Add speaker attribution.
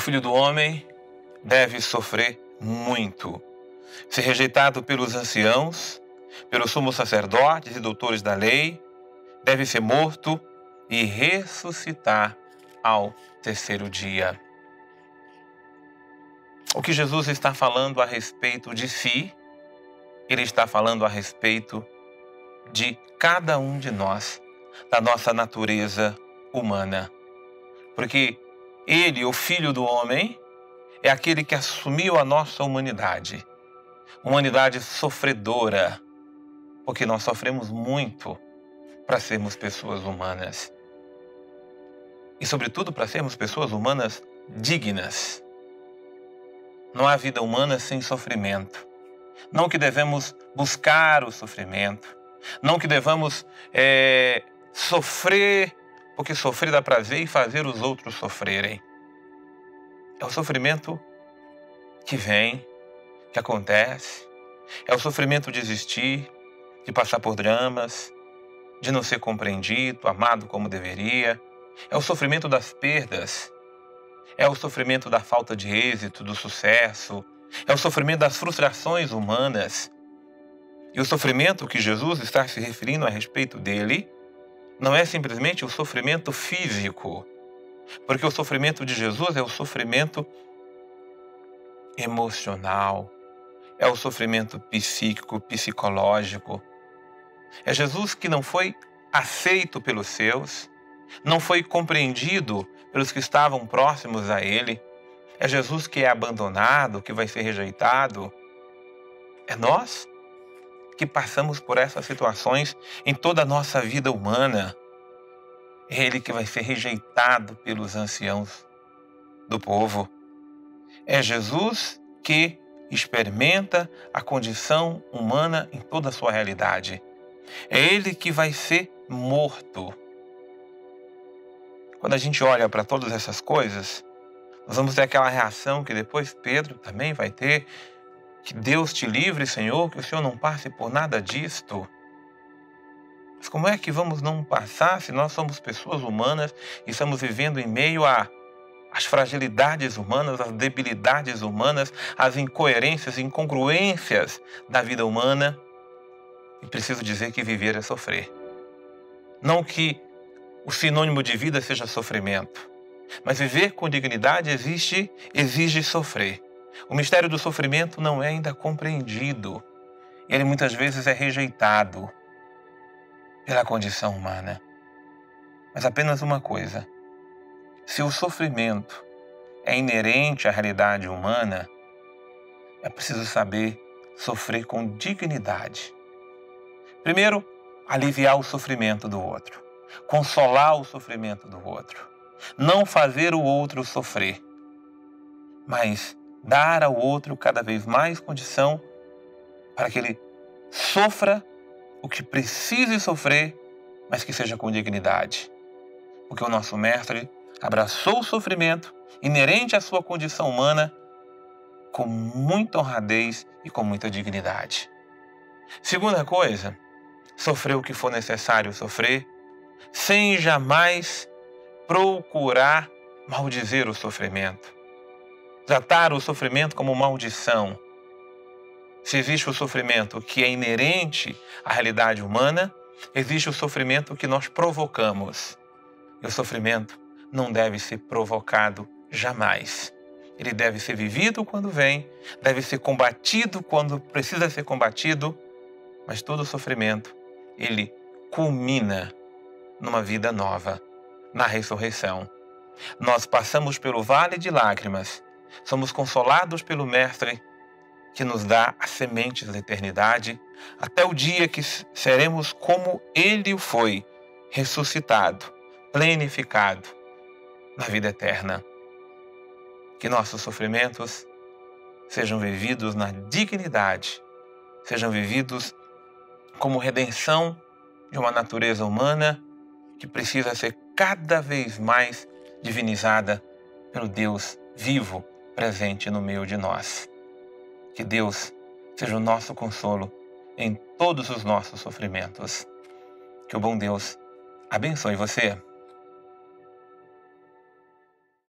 Speaker 1: Filho do Homem deve sofrer muito, ser rejeitado pelos anciãos, pelos sumos sacerdotes e doutores da lei, deve ser morto e ressuscitar ao terceiro dia. O que Jesus está falando a respeito de si, ele está falando a respeito de cada um de nós, da nossa natureza humana. Porque ele, o Filho do Homem, é aquele que assumiu a nossa humanidade. Humanidade sofredora, porque nós sofremos muito para sermos pessoas humanas. E, sobretudo, para sermos pessoas humanas dignas. Não há vida humana sem sofrimento. Não que devemos buscar o sofrimento. Não que devamos sofrer, porque sofrer dá prazer e fazer os outros sofrerem. É o sofrimento que vem, que acontece. É o sofrimento de existir, de passar por dramas, de não ser compreendido, amado como deveria. É o sofrimento das perdas. É o sofrimento da falta de êxito, do sucesso. É o sofrimento das frustrações humanas. E o sofrimento que Jesus está se referindo a respeito dele não é simplesmente o sofrimento físico, porque o sofrimento de Jesus é o sofrimento emocional, é o sofrimento psíquico, psicológico. É Jesus que não foi aceito pelos seus, não foi compreendido pelos que estavam próximos a ele. É Jesus que é abandonado, que vai ser rejeitado. É nós que passamos por essas situações em toda a nossa vida humana. É ele que vai ser rejeitado pelos anciãos do povo. É Jesus que experimenta a condição humana em toda a sua realidade. É ele que vai ser morto. Quando a gente olha para todas essas coisas, nós vamos ter aquela reação que depois Pedro também vai ter. Que Deus te livre, Senhor, que o Senhor não passe por nada disto. Mas como é que vamos não passar se nós somos pessoas humanas e estamos vivendo em meio às fragilidades humanas, às debilidades humanas, às incoerências e incongruências da vida humana? E preciso dizer que viver é sofrer. Não que o sinônimo de vida seja sofrimento, mas viver com dignidade exige sofrer. O mistério do sofrimento não é ainda compreendido. Ele muitas vezes é rejeitado pela condição humana. Mas apenas uma coisa: se o sofrimento é inerente à realidade humana, é preciso saber sofrer com dignidade. Primeiro, aliviar o sofrimento do outro, consolar o sofrimento do outro, não fazer o outro sofrer, mas dar ao outro cada vez mais condição para que ele sofra o que precise sofrer, mas que seja com dignidade. Porque o nosso mestre abraçou o sofrimento inerente à sua condição humana com muita honradez e com muita dignidade. Segunda coisa, sofrer o que for necessário sofrer, sem jamais procurar maldizer o sofrimento. Tratar o sofrimento como maldição. Se existe o sofrimento que é inerente à realidade humana, existe o sofrimento que nós provocamos. E o sofrimento não deve ser provocado jamais. Ele deve ser vivido quando vem, deve ser combatido quando precisa ser combatido, mas todo sofrimento, ele culmina numa vida nova, na ressurreição. Nós passamos pelo vale de lágrimas, somos consolados pelo Mestre que nos dá as sementes da eternidade, até o dia que seremos como Ele o foi, ressuscitado, plenificado na vida eterna. Que nossos sofrimentos sejam vividos na dignidade, sejam vividos como redenção de uma natureza humana que precisa ser cada vez mais divinizada pelo Deus vivo, presente no meio de nós. Que Deus seja o nosso consolo em todos os nossos sofrimentos. Que o bom Deus abençoe você.